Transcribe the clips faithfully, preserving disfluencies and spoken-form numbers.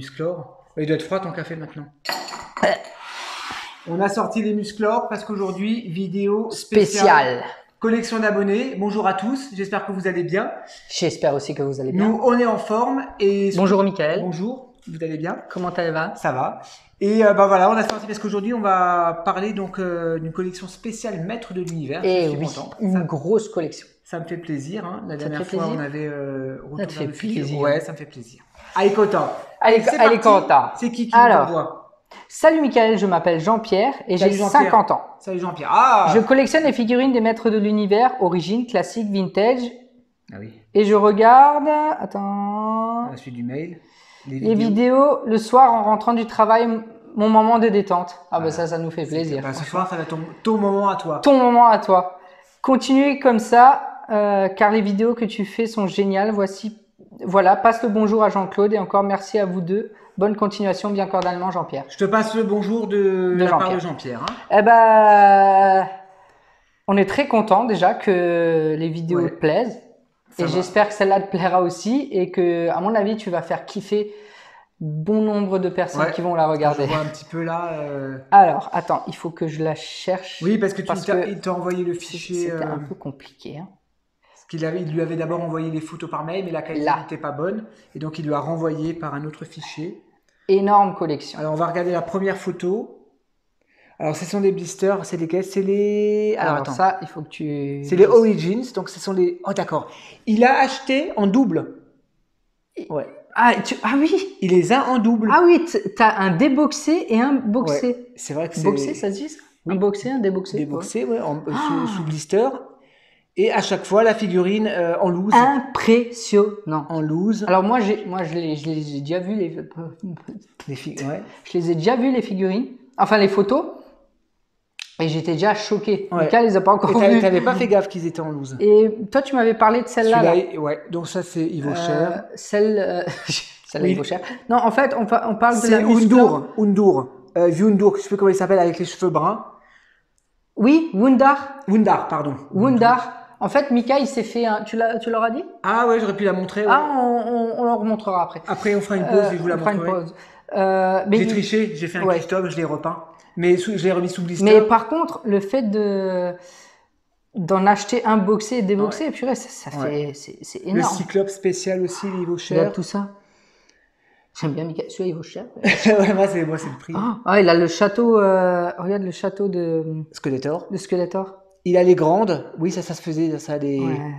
Musclor. Il doit être froid ton café maintenant. On a sorti les Musclor parce qu'aujourd'hui, vidéo spéciale. Spécial. Collection d'abonnés. Bonjour à tous, j'espère que vous allez bien. J'espère aussi que vous allez bien. Nous, on est en forme. Et Bonjour Mickaël. Bonjour, vous allez bien? Comment ça va? Ça va. Et euh, bah voilà, on a sorti parce qu'aujourd'hui, on va parler donc euh, d'une collection spéciale Maître de l'Univers. Et je suis oui, content. une Ça, grosse collection. ça me fait plaisir. Hein. La Ça te dernière fait fois, plaisir on avait euh, Ça te fait plaisir. Ouais, ça me fait plaisir. Allez, content. Allez, C'est allez, parti. Quentin. C'est qui qui Alors, nous envoie? Salut Mickaël, je m'appelle Jean-Pierre et j'ai Salut Jean-Pierre. cinquante ans. Salut Jean-Pierre. Ah Je collectionne les figurines des Maîtres de l'Univers, origine, classique, vintage. Ah oui. Et je regarde, attends, À la suite du mail. Les les vidéos. vidéos le soir en rentrant du travail, mon moment de détente. Ah bah Voilà. ça, ça nous fait plaisir. Bah, ce soir, ça va être ton, ton moment à toi. Ton moment à toi. Continuez comme ça, euh, car les vidéos que tu fais sont géniales. Voici, voilà, passe le bonjour à Jean-Claude et encore merci à vous deux. Bonne continuation, bien cordialement Jean-Pierre. Je te passe le bonjour de, De la part Jean-Pierre. de Jean-Pierre. Hein. Eh ben, on est très content déjà que les vidéos Ouais. te plaisent. Ça Et va. j'espère que celle-là te plaira aussi et que, à mon avis, tu vas faire kiffer bon nombre de personnes Ouais. qui vont la regarder. Je vois un petit peu là. euh, Alors, attends, il faut que je la cherche. Oui, parce que tu Parce t'as- que il t'a envoyé le fichier. C'était euh, un peu compliqué. Hein. Parce qu'il avait, il lui avait d'abord envoyé les photos par mail, mais la qualité Là. n'était pas bonne. Et donc, il lui a renvoyé par un autre fichier. Énorme collection. Alors, on va regarder la première photo. Alors, ce sont des blisters. C'est lesquels? C'est les. Alors, Alors attends. ça, il faut que tu... C'est les Origins. Donc, ce sont les. Oh, d'accord. Il a acheté en double. Ouais. Ah, tu... ah oui Il les a en double. Ah oui, t- t'as un déboxé et un boxé. Ouais. C'est vrai que c'est. Boxé, ça se dit ça? Oui. Un boxé, un déboxé. Déboxé, ouais, en- euh, Ah. sous, sous blister. Et à chaque fois, la figurine euh, en loose. Ouais. Impressionnant. En loose. Alors moi, j'ai, moi, je les, je les ai déjà vus les, Les fi- ouais. je les ai déjà vus les figurines, enfin les photos, et j'étais déjà choqué. Ouais. Mika les a pas encore Et t'avais- vus. t'avais pas fait gaffe qu'ils étaient en loose. Et toi, tu m'avais parlé de celle-là. Celui-là, Là. il- ouais. Donc ça, c'est il vaut Euh, cher. Celle, euh, celle-là, Oui. il vaut cher. Non, en fait, on, pa- on parle de la C'est Musclor. Undur. Undur. Euh, Undur, je sais plus comment il s'appelle, avec les cheveux bruns. Oui, Wundar. Wundar, pardon. Wundar. En fait, Mika, il s'est fait un... Tu, l'as, tu leur as dit? Ah ouais, j'aurais pu la montrer. Ouais. Ah, on, on, on leur remontrera après. Après, on fera une pause Euh, et je vous la on fera une montrerai. pause. Euh, mais, J'ai il- triché, j'ai fait un Ouais. custom, je l'ai repeint. Mais sous- je l'ai remis sous blister. mais par contre, le fait de d'en acheter un boxé et déboxé, purée, ça, ça Ouais. fait... C'est, c'est Le énorme. Cyclope spécial aussi, il vaut Regarde cher. tout ça. J'aime bien Mika. Celui-là, il vaut cher. Ouais, moi, c'est moi, c'est le prix. Ah, ah, il a le château... euh, Regarde le château de, Skeletor. de Skeletor. Il a les grandes. Oui, ça, ça se faisait. Ça a des. Ouais.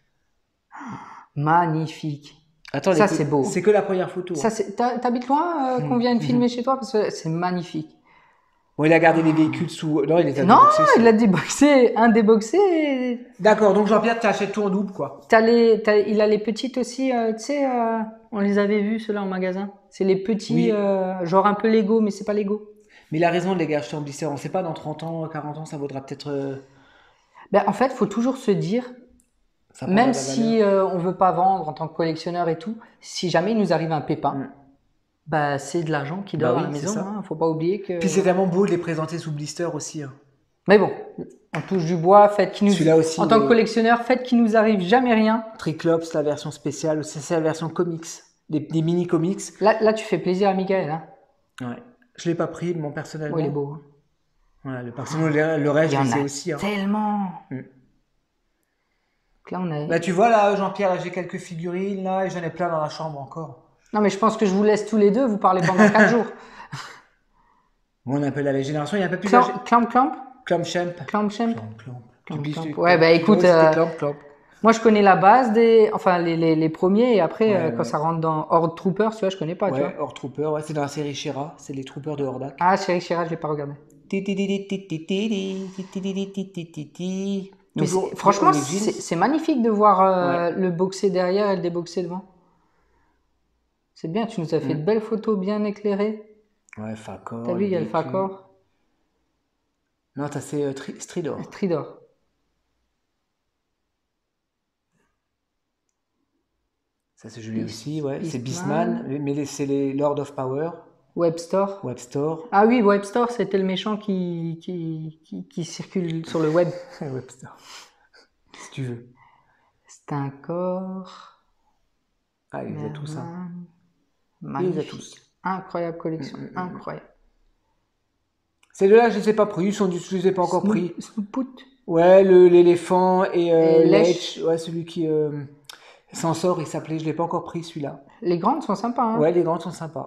Magnifique. Attends, Ça, les- c'est beau. C'est que la première photo. Ça, c'est... t'as- T'habites loin euh, qu'on Mhm. vienne filmer chez toi? Parce que c'est magnifique. Bon, il a gardé les véhicules sous. Non, il les a Non, déboxés, c'est- il a déboxé, un déboxé. et D'accord, donc Jean-Pierre, tu achètes tout en double, quoi. T'as les, t'as- il a les petites aussi, euh, tu sais, euh, on les avait vus ceux-là en magasin. C'est les petits, Oui. euh, genre un peu Lego, mais c'est pas Lego. Mais il a raison de les gars, acheter en blister. On sait pas, dans trente ans, quarante ans, ça vaudra peut-être. euh, Ben, en fait, faut toujours se dire, ça prendra même de la si euh, on veut pas vendre en tant que collectionneur et tout, si jamais il nous arrive un pépin, Mm. bah c'est de l'argent qui Bah dort oui, à la c'est maison. ça. Hein, faut pas oublier que. Puis c'est tellement beau de les présenter sous blister aussi. hein. Mais bon, on touche du bois, faites qu'il nous. Celui-là aussi, En tant que les- collectionneur, faites qu'il nous arrive jamais rien. Triclops, la version spéciale, c'est c'est la version comics, des, des mini comics. Là, là, tu fais plaisir à Mickaël. Hein. Ouais. Je l'ai pas pris, mon personnellement. Oh, il est beau. Hein. Voilà, le personnel, le reste, Il y je en les ai a aussi. hein. tellement. Mm. Donc là, on a... Bah tu vois là, Jean-Pierre, là, j'ai quelques figurines là et j'en ai plein dans la chambre encore. Non, mais je pense que je vous laisse tous les deux, vous parlez pendant quatre jours. Bon, on est un peu la vieille génération, il y a un peu plus Clamp, âgé. clamp, clamp, Clamp champ. clamp, champ. Clamp, clamp. Clamp, Tu dis- clamp. tu- Ouais, bah, écoute, Ouais, c'était euh, clamp, clamp. Moi, je connais la base des, enfin, les, les, les premiers, et après, Ouais, euh, quand ouais. ça rentre dans Horde Troopers, tu vois, je connais pas, tu vois. Ouais, Horde Trooper, ouais, c'est dans la série Shira, c'est les troopers de Hordak. Ah, Chéri Chira, je l'ai pas regardé. Mais Toujours c'est- franchement, Origins. c'est c'est magnifique de voir euh, le boxé derrière et le déboxé devant. C'est bien, tu nous as fait Mm. de belles photos bien éclairées. Ouais, Fakor. T'as vu, il y a le véhicule. Fakor, Non, t'as c'est euh, Tri- Stridor. Stridor. Ça c'est joli Beast- aussi, ouais. C'est Beastman. Beastman, mais les- c'est les Lord of Power, Webstore. Webstore. Ah oui, Webstore, c'était le méchant qui, qui, qui, qui circule sur le web. Webstore. Si tu veux. C'est un corps. Ah, il les a tous, hein. Merlin. Il les a Magnifique. tous. Incroyable collection, Mm, mm, mm. incroyable. Ces deux-là, je ne les ai pas pris, ils sont du- je ne les ai pas encore Snoop- pris. Snooput. Ouais, le- l'éléphant et, euh, Et Lèche. Lèche, ouais, celui qui euh, s'en sort, il s'appelait, je ne l'ai pas encore pris celui-là. Les grandes sont sympas. Hein. Ouais, les grandes sont sympas.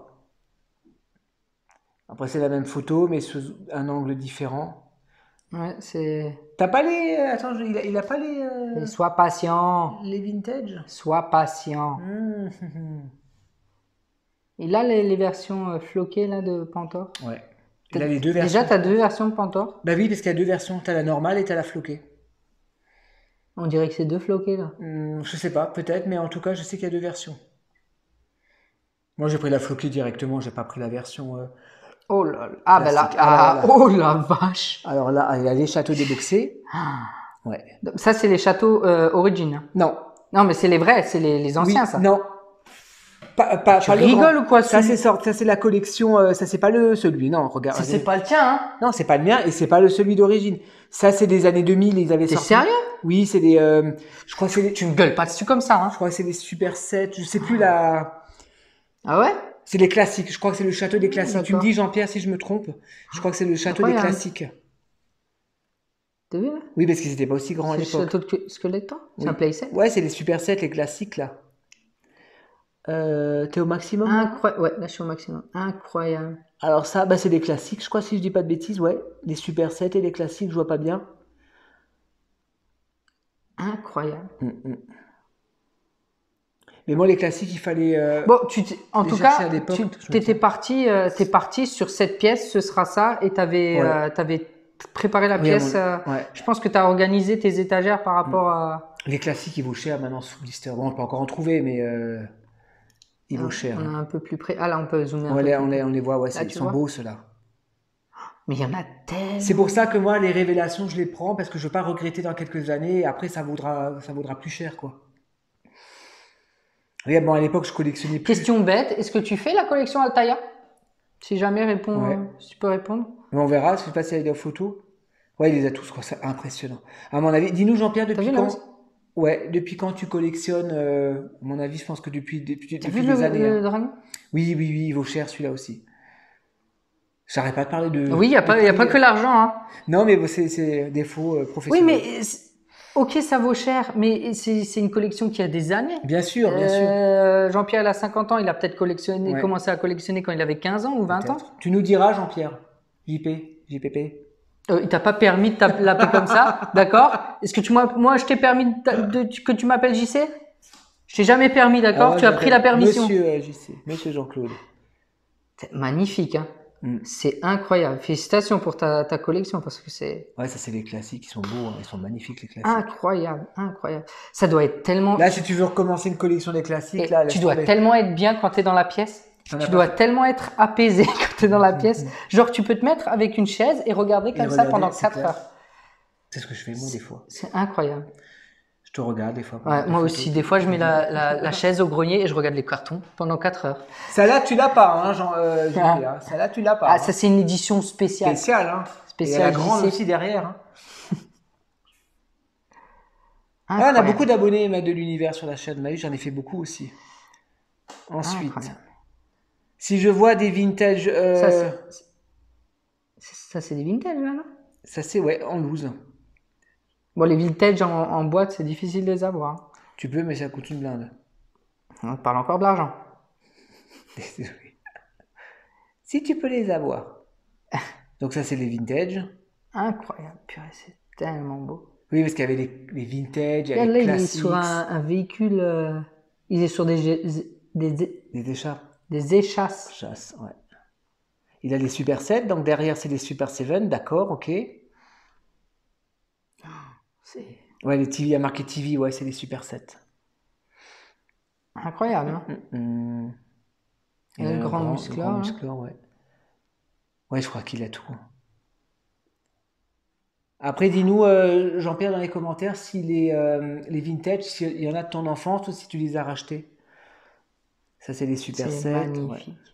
Après, c'est la même photo, mais sous un angle différent. Ouais, c'est. T'as pas les. Attends, je- il, a, il a pas les. euh, Mais sois patient. les vintage. Sois patient. Mmh, mmh, Il a les, les versions euh, floquées là de Pantor. mmh. Ouais. Il a les deux versions. Déjà, tu as deux versions de Pantor. Bah oui, parce qu'il y a deux versions. T'as la normale et t'as la floquée. On dirait que c'est deux floqués là. Mmh, je sais pas, peut-être, mais en tout cas, je sais qu'il y a deux versions. Moi, j'ai pris la floquée directement, j'ai pas pris la version. euh, Oh là là. Ah, ben là. Plastique. Ah, Ah, là, là. oh la vache. Alors là, il y a les châteaux déboxés. Ouais. Ça, c'est les châteaux euh, Origin. hein. Non. Non, mais c'est les vrais, c'est les, les anciens Oui, ça. Non. Pas, pas, Tu pas le rigoles grand. ou quoi Ça, celui- c'est sorti- ça, c'est la collection. euh, ça, c'est pas le celui. Non, regarde. Ça, c'est pas le tien, hein. Non, c'est pas le mien et c'est pas le celui d'origine. Ça, c'est des années deux mille. Ils avaient T'es sorti. sérieux? Oui, c'est des. euh, je crois que c'est des. Tu me gueules pas dessus comme ça, hein. Je crois que c'est des Super sept. Je sais plus la. Ah ouais? C'est les classiques. Je crois que c'est le château des classiques. Tu me D'accord. dis, Jean-Pierre, si je me trompe. Je crois que c'est le château des Incroyable. classiques. T'as vu là? Oui, parce qu'ils étaient pas aussi grands à C'est le l'époque. château de que- Skeletor? C'est Oui. un playset? Ouais, c'est les Super sept, les classiques là. Euh, T'es au maximum là Incroyable. Ouais, là je suis au maximum. Incroyable. Alors ça, bah, c'est des classiques, je crois, si je dis pas de bêtises, ouais. Les Super sept et les classiques, je vois pas bien. Incroyable. Mm, mm. Mais moi, les classiques, il fallait... euh, Bon, tu t'es- en les tout chercher cas, à l'époque, tu je me t'étais souviens. parti, euh, t'es parti sur cette pièce, ce sera ça, et t'avais, Ouais. euh, t'avais préparé la Oui, pièce. à euh, mon- ouais. Je pense que t'as organisé tes étagères par rapport à. Les classiques, ils vaut cher maintenant sous blister. Bon, on peut encore en trouver, mais euh, ils vaut cher. On est hein. un peu plus près. Ah là, on peut zoomer un On peu les, plus on, les, près. on les voit, ouais, Là, c'est- ils tu sont vois beaux ceux-là. Mais il y en a tellement. C'est pour ça que moi, les révélations, je les prends parce que je veux pas regretter dans quelques années et après, ça vaudra, ça vaudra plus cher, quoi. Regarde, bon, à l'époque, je collectionnais plus. Question bête, est-ce que tu fais la collection Altaïa? Si jamais réponds, Ouais. si tu peux répondre. Mais on verra, je sais pas si il y a des photos. Ouais, il les a tous, quoi, c'est impressionnant. À mon avis, dis-nous, Jean-Pierre, depuis vu, là, quand... aussi Ouais, depuis quand tu collectionnes, euh, à mon avis, je pense que depuis, depuis, T'as depuis vu des le, années. le hein. dragon? Oui, oui, oui, il vaut cher celui-là aussi. J'arrête pas de parler de... Oui, il n'y a, de pas- y a prix. pas que l'argent. Hein. Non, mais bon, c'est c'est défaut euh, Oui, professionnel. mais c'est- ok, ça vaut cher, mais c'est c'est une collection qui a des années. Bien sûr, bien sûr. Euh, Jean-Pierre, il a cinquante ans, il a peut-être collectionné, Ouais. commencé à collectionner quand il avait quinze ans ou vingt ans. Peut-être. Tu nous diras, Jean-Pierre. J P, J P P. Euh, il t'a pas permis de t'app- l'appeler comme ça, d'accord? Est-ce que tu m'as, moi, je t'ai permis de t'a- de- que tu m'appelles J C? Je t'ai jamais permis, d'accord? Ah, Tu as pris la permission. Monsieur euh, J C, Monsieur Jean-Claude. C'est magnifique, hein? Mm. C'est incroyable. Félicitations pour ta, ta collection parce que c'est Ouais, ça c'est les classiques, ils sont beaux, hein, ils sont magnifiques les classiques. incroyable, incroyable. Ça doit être tellement. Là, si tu veux recommencer une collection des classiques, Et là, tu laisse dois tomber. tellement être bien quand tu es dans la pièce. T'en as Tu pas dois tellement être apaisé quand tu es dans la pièce. Genre, tu peux te mettre avec une chaise et regarder Et comme ça regarder, pendant c'est quatre clair. heures. C'est ce que je fais moi des fois. C'est incroyable. Je te regarde des fois. Ouais, des moi photos. aussi, des fois, je mets la, la, la chaise au grenier et je regarde les cartons pendant quatre heures. Celle-là, tu l'as pas, hein, Jean, euh, J P, hein. Celle-là, tu l'as pas. Ah, hein. ça, c'est une édition spéciale. Spécial, hein. Spécial Et la grande J C. aussi derrière. Hein. Ah, on a Incroyable. beaucoup d'abonnés Maître de l'univers sur la chaîne. Bah oui, j'en ai fait beaucoup aussi. Ensuite, Incroyable. si je vois des vintage, euh, Ça, ça c'est- c'est- ça, c'est des vintage, là, non? c'est ouais en loose. Bon, les vintage en, en boîte, c'est difficile de les avoir. Tu peux, mais ça coûte une blinde. On parle encore de l'argent. Désolé. Si tu peux les avoir. Donc ça c'est les vintage. Incroyable, purée, c'est tellement beau. Oui, parce qu'il y avait les, les vintage, il y Regarde, avait là, les il est classiques, sur un, un véhicule. euh, il est sur des, gé- des, des, les écharpes. des échasses. Chasse, ouais. Il a les Super sept, donc derrière c'est les Super sept, d'accord, ok. C'est Ouais, les T V, il y a marqué T V, ouais, c'est les Super sept. incroyable, hein? Mm, mm. Et le a un grand muscleur, hein. muscleur, ouais. Ouais, je crois qu'il a tout. Après, dis-nous, euh, Jean-Pierre, dans les commentaires, si les, euh, les vintage, s'il y en a de ton enfance ou si tu les as rachetés. Ça, c'est les Super C'est sept. magnifique. ouais.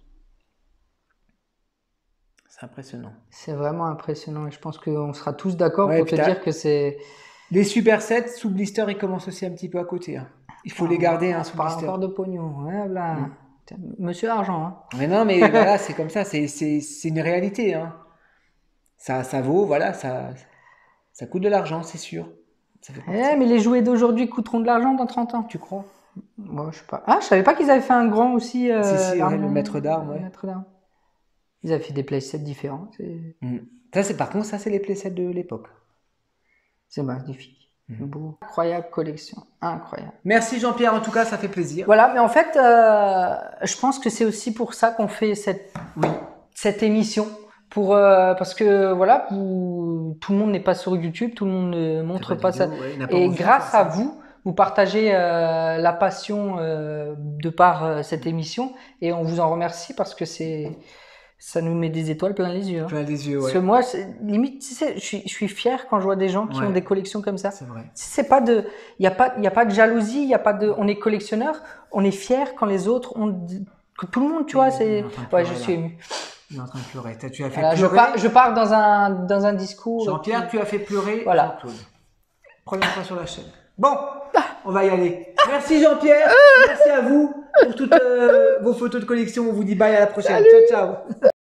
C'est impressionnant. C'est vraiment impressionnant et je pense qu'on sera tous d'accord Ouais, pour te puis t'as- dire que c'est. Les Super sept, sous blister, ils commencent aussi un petit peu à côté. hein. Il faut les garder, hein, On sous parle blister. encore de pognon. Ouais, là. Mm. Monsieur Argent, hein. Mais non, mais voilà, c'est comme ça, c'est c'est- c'est une réalité, hein. Ça, ça vaut, voilà, ça, ça coûte de l'argent, c'est sûr. Ça fait Eh, partie. mais les jouets d'aujourd'hui coûteront de l'argent dans trente ans. Tu crois? Moi, je sais pas. Ah, je savais pas qu'ils avaient fait un grand aussi. euh, Si, si, ouais, l'arme- le maître d'armes, ouais. le maître d'armes. Ils avaient fait des playsets différents. C'est Mm. Ça, c'est par contre, ça, c'est les playsets de l'époque. c'est magnifique. Mhm. Beau. Incroyable collection. Incroyable. Merci Jean-Pierre, en tout cas, ça fait plaisir. Voilà, mais en fait, euh, je pense que c'est aussi pour ça qu'on fait cette, Oui, cette émission. Pour, euh, parce que voilà, vous- tout le monde n'est pas sur YouTube, tout le monde ne montre T'as pas pas de ça. vidéo, ouais, il n'a pas Et envie de grâce faire à ça. vous, vous partagez euh, la passion euh, de par euh, cette émission et on vous en remercie parce que c'est, ça nous met des étoiles plein les yeux, hein. Plein les yeux, Parce ouais. que moi, c'est- limite, tu sais, je suis, je suis fier quand je vois des gens qui Ouais. ont des collections comme ça. C'est vrai. C'est pas de, il y a pas, il y a pas de jalousie, il y a pas de, on est collectionneur, on est fier quand les autres ont, de- que tout le monde, tu vois, Il est c'est, en train de ouais, pleurer, je là. suis ému. Il est en train de pleurer. T'as- Tu as fait Voilà, je pleurer. pars, je pars dans un, dans un discours. Jean-Pierre, tu as fait pleurer Voilà. Jean-Claude. Première fois sur la chaîne. Bon, on va y aller. Merci Jean-Pierre. Merci à vous pour toutes euh, vos photos de collection. On vous dit bye à la prochaine. Ciao, ciao.